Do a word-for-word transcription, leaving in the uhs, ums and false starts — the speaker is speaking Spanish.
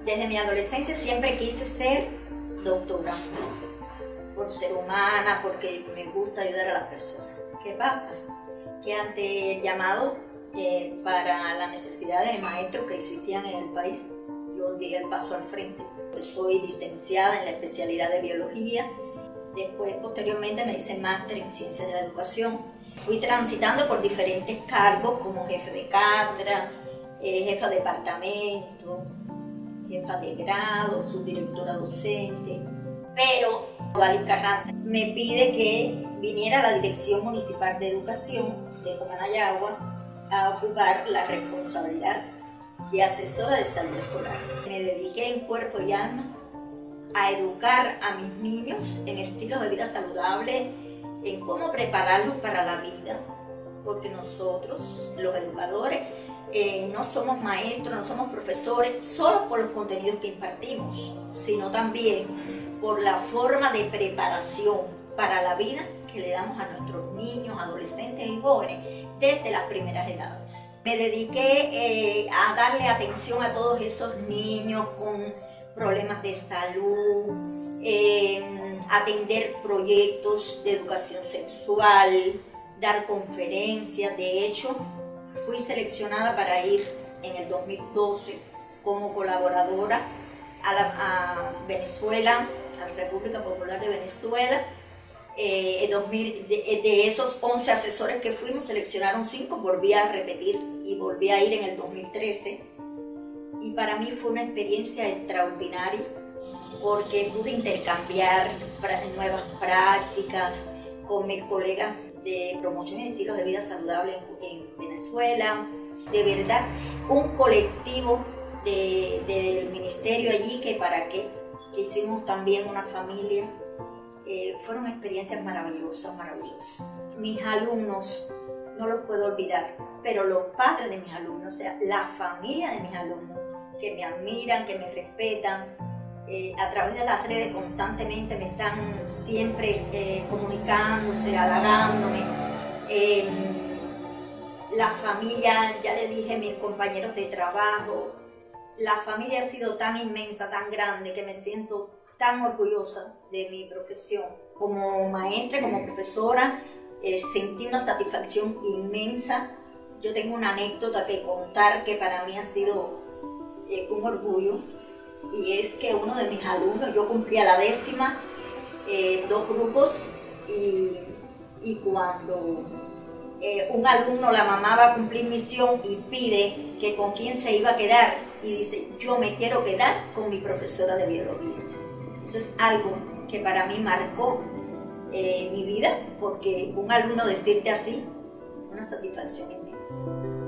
Desde mi adolescencia siempre quise ser doctora, por ser humana, porque me gusta ayudar a las personas. ¿Qué pasa? Que ante el llamado eh, para las necesidades de maestros que existían en el país, yo di el paso al frente. Soy licenciada en la especialidad de biología, después posteriormente me hice máster en ciencias de la educación. Fui transitando por diferentes cargos como jefe de cátedra, eh, jefa de departamento, jefa de grado, subdirectora docente, pero Wally Carranza me pide que viniera a la Dirección Municipal de Educación de Comanayagua a ocupar la responsabilidad de asesora de salud escolar. Me dediqué en cuerpo y alma a educar a mis niños en estilos de vida saludable, en cómo prepararlos para la vida, porque nosotros, los educadores, eh, no somos maestros, no somos profesores solo por los contenidos que impartimos, sino también por la forma de preparación para la vida que le damos a nuestros niños, adolescentes y jóvenes desde las primeras edades. Me dediqué eh, a darle atención a todos esos niños con problemas de salud, eh, atender proyectos de educación sexual, dar conferencias. De hecho, fui seleccionada para ir en el dos mil doce como colaboradora a, la, a Venezuela, a la República Popular de Venezuela. Eh, dos mil, de, de esos once asesores que fuimos, seleccionaron cinco, volví a repetir y volví a ir en el dos mil trece. Y para mí fue una experiencia extraordinaria porque pude intercambiar nuevas prácticas con mis colegas de promoción de estilos de vida saludable en, en Venezuela. De verdad, un colectivo de, del ministerio allí que para qué, que hicimos también una familia. Eh, fueron experiencias maravillosas, maravillosas. Mis alumnos, no los puedo olvidar, pero los padres de mis alumnos, o sea, la familia de mis alumnos, que me admiran, que me respetan, eh, a través de las redes constantemente me están siempre eh, comunicándose, halagándome. Eh, la familia, ya le dije, mis compañeros de trabajo, la familia ha sido tan inmensa, tan grande, que me siento tan orgullosa de mi profesión. Como maestra, como profesora, eh, sentí una satisfacción inmensa. Yo tengo una anécdota que contar que para mí ha sido eh, un orgullo, y es que uno de mis alumnos, yo cumplía la décima, eh, dos grupos, y, y cuando eh, un alumno, la mamá va a cumplir misión y pide que con quién se iba a quedar, y dice, yo me quiero quedar con mi profesora de biología. Eso es algo que para mí marcó eh, mi vida, porque un alumno decirte así, una satisfacción inmensa.